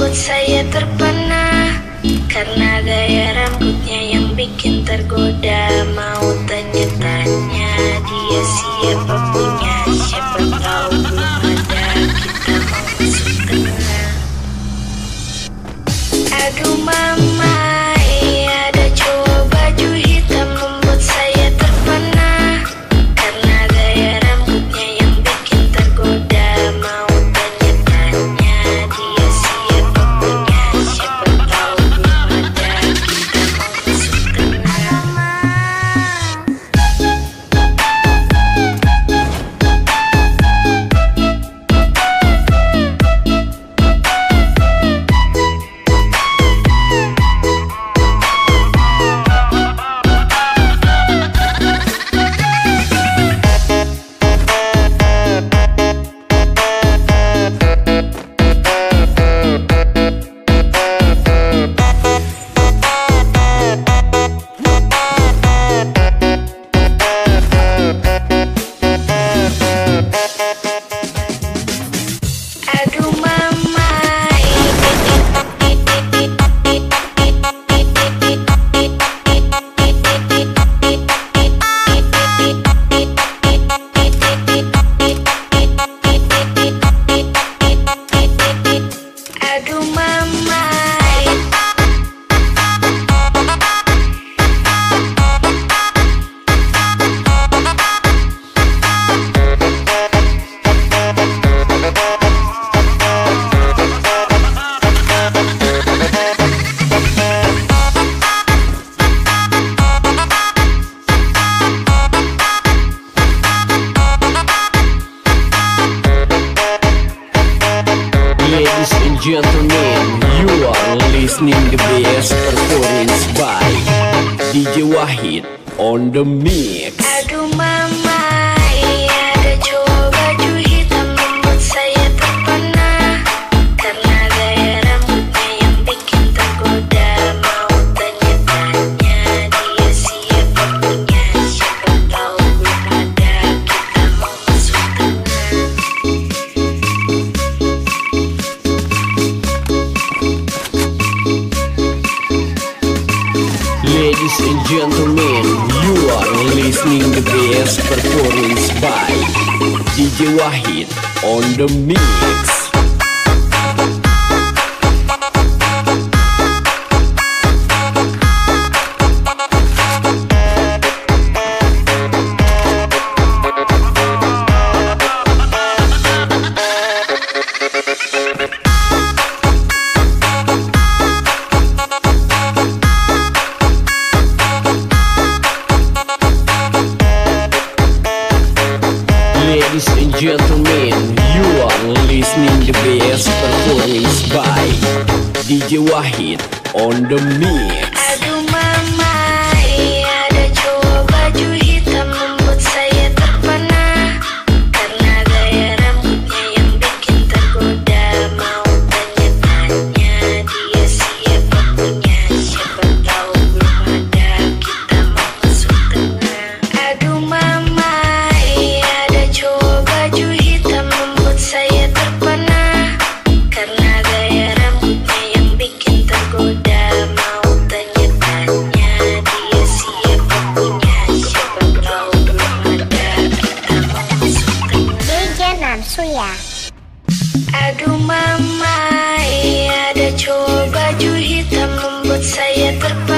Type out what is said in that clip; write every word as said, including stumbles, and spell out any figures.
membuat saya terpana, karena gaya rambutnya yang bikin tergoda. Mau tanya-tanya dia siapa punya, siapa tahu belum ada, kita mau masuk tengah. Aduh mama, iya ada cowok baju hitam membuat saya terpana, karena gaya rambutnya yang bikin tergoda. Mau tanya-tanya dia siapa punya, siapa tahu belum ada, kita mau masuk tengah. Aduh mama, aduh mama. Ladies and gentlemen, you are listening the best performance by D J Wahid on the mix. Aduh mama, iya ada cowok baju hitam membuat saya terpana, karena gaya rambutnya yang bikin tergoda. Mau tanya-tanya dia siapa punya, siapa tahu belum ada, kita mau masuk tengah. Ladies and gentlemen, you are listening the best performance by D J Wahid on the mix. Ladies and gentlemen, you are listening the best performance by D J Wahid on the mix. Aduh mama, iya ada cowok baju hitam membuat saya terpana, karena gaya rambutnya yang bikin tergoda. Mau tanya-tanya dia siapa punya, siapa tahu belum ada, kita mau masuk tengah. Aduh mama, iya ada cowok baju hitam membuat saya terpana, karena gaya rambutnya yang bikin tergoda. Mau tanya-tanya dia siapa punya, siapa tahu belum ada, kita mau masuk tengah. D J Namsuya. Aduh mama, iya ada cowok baju hitam membuat saya terpana.